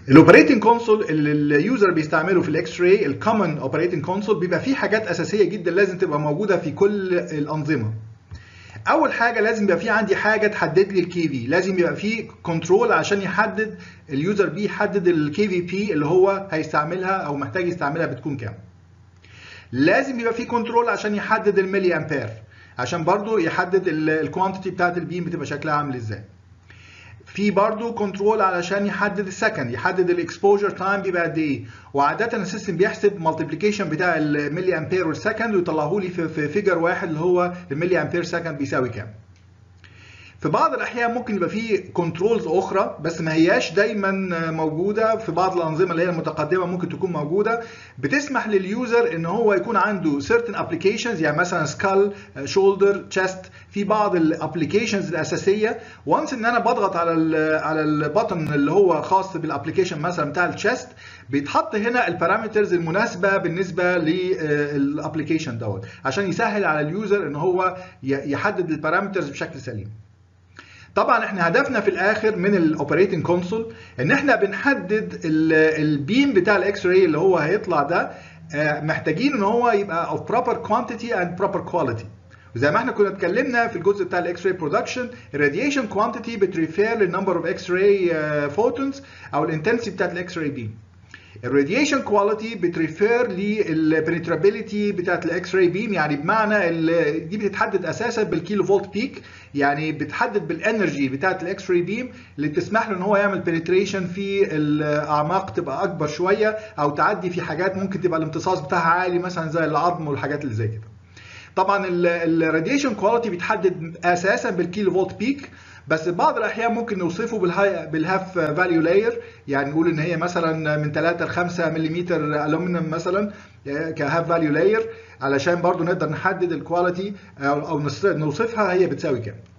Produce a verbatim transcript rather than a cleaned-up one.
الاوبريتنج كونسول اللي اليوزر بيستعمله في الاكس راي الكومن اوبريتنج كونسول بيبقى فيه حاجات اساسيه جدا لازم تبقى موجوده في كل الانظمه. اول حاجه لازم يبقى في عندي حاجه تحدد لي الكي في، لازم يبقى في كنترول عشان يحدد اليوزر بي يحدد الكي في بي اللي هو هيستعملها او محتاج يستعملها بتكون كام. لازم يبقى في كنترول عشان يحدد الملي امبير، عشان برضو يحدد الكوانتيتي بتاعت البيم بتبقى شكلها عامل ازاي. في برضو كنترول علشان يحدد السكند، يحدد الاكسبوجر تايم بيبقى قد ايه، وعاده السيستم بيحسب مالتيبليكيشن بتاع الملي امبير والسكند ويطلعه لي في فيجر واحد اللي هو الملي امبير سكند بيساوي كام. في بعض الاحيان ممكن يبقى في كنترولز اخرى بس ما هياش دايما موجوده، في بعض الانظمه اللي هي المتقدمه ممكن تكون موجوده بتسمح لليوزر ان هو يكون عنده certain applications، يعني مثلا سكال، شولدر، تشست، في بعض الابلكيشنز الاساسيه وانس ان انا بضغط على ال على البطن اللي هو خاص بالابلكيشن مثلا بتاع التشست بيتحط هنا البارامترز المناسبه بالنسبه للابلكيشن دوت عشان يسهل على اليوزر ان هو يحدد البارامترز بشكل سليم. طبعا احنا هدفنا في الاخر من الاوبريتنج كونسول ان احنا بنحدد البيم بتاع الاكس راي اللي هو هيطلع ده، محتاجين ان هو يبقى of proper quantity and proper quality. وزي ما احنا كنا اتكلمنا في الجزء بتاع الاكس راي برودكشن، الراديشن كوانتيتي بتريفير للنمبر اوف اكس راي فوتونز او الانتنسيتي بتاعت الاكس راي بيم. الراديشن كواليتي بتريفير للبنترابيلتي بتاعت الاكس راي بيم، يعني بمعنى دي بتتحدد اساسا بالكيلو فولت بيك، يعني بتحدد بالانرجي بتاعت الاكس راي بيم اللي بتسمح له ان هو يعمل بنتريشن في الاعماق تبقى اكبر شويه او تعدي في حاجات ممكن تبقى الامتصاص بتاعها عالي مثلا زي العظم والحاجات اللي زي كده. طبعا الراديشن كواليتي بيتحدد اساسا بالكيلو فولت بيك، بس بعض الاحيان ممكن نوصفه بالهاي بالهاف فاليو لاير، يعني نقول ان هي مثلا من ثلاثة ل خمسة ملم الومنيوم مثلا كهاف فاليو لاير علشان برضو نقدر نحدد الكواليتي او نوصفها هي بتساوي كام.